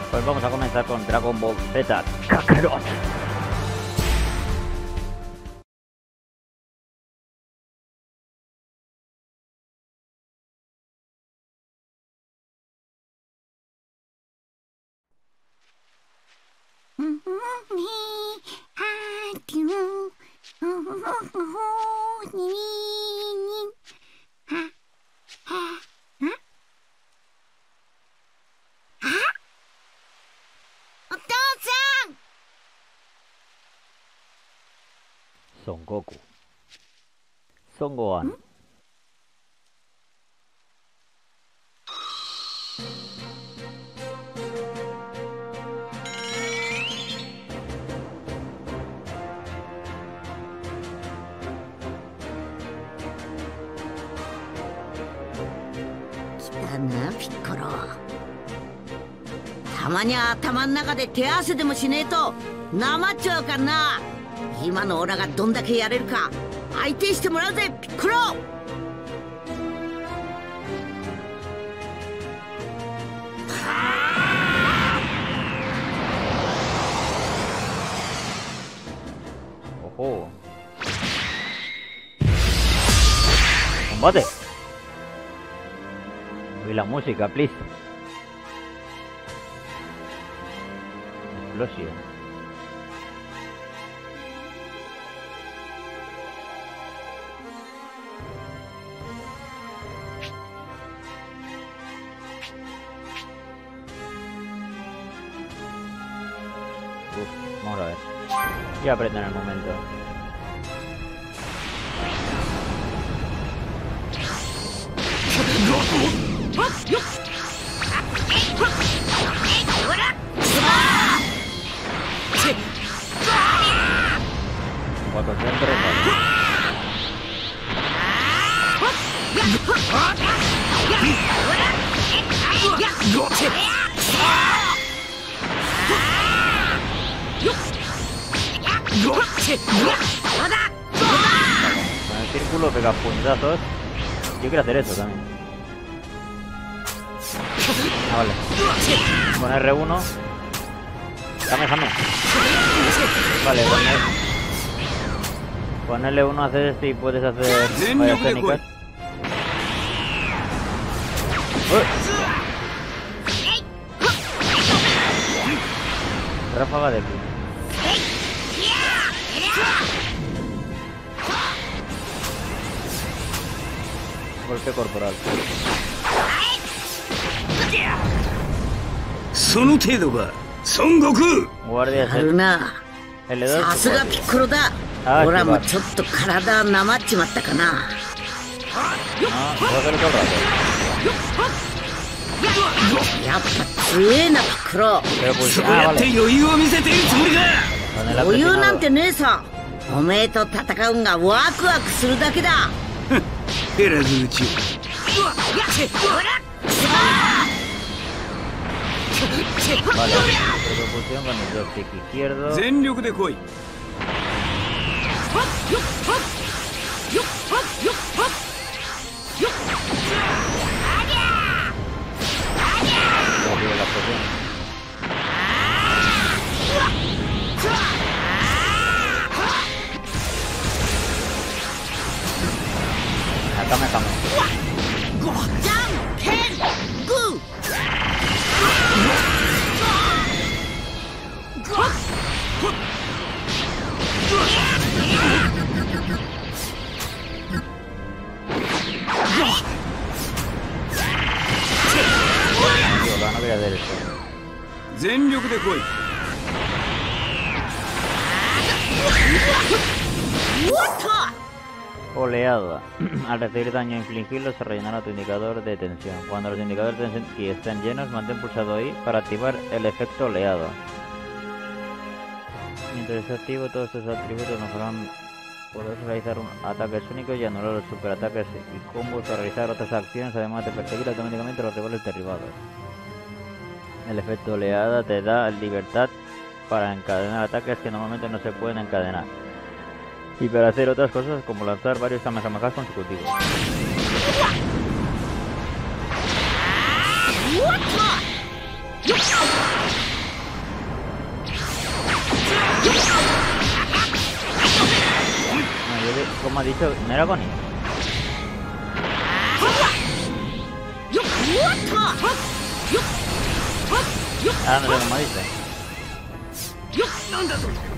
Pues vamos a comenzar con Dragon Ball Z Kakarot. Son Goku. Son Gohan. ピッコロ、たまには頭ん中で手合わせでもしねえとなまっちゃうからな。今のオラがどんだけやれるか相手してもらうぜピッコロ。 Ojo. Combate. Y la música, please. Explosión. Vamos a ver. Y aprieto en el momento. Cuando se entrega. Con el círculo pega puñetazos. Yo quiero hacer eso también. Ah, vale. Con R1. Déjame. Vale, con L1 haces esto y puedes hacer varias técnicas. Ráfaga de pico. Golpe corporal. Guardia L2. さすがピッコロだ。オラもちょっと体なまっちまったかな。やっぱ強えなピッコロ。 そうやって余裕を見せているつもりか。 余裕なんてねえさ。おめえと戦うんがワクワクするだけだ。 減らずうち。全力で来い。全力で来い。 Oleada. Al recibir daño infligido se rellenará tu indicador de tensión. Cuando los indicadores de tensión estén llenos, mantén pulsado ahí para activar el efecto oleada. Mientras esté activo, todos estos atributos mejorarán. Podrás realizar ataques únicos y anular los superataques y combos para realizar otras acciones, además de perseguir automáticamente a los rivales derribados. El efecto oleada te da libertad para encadenar ataques que normalmente no se pueden encadenar. Y para hacer otras cosas como lanzar varios Kamehamehas consecutivos. como ha dicho, ¿no era Connie? よっうわっとよっよっ Ahora no sé cómo dice. なんだと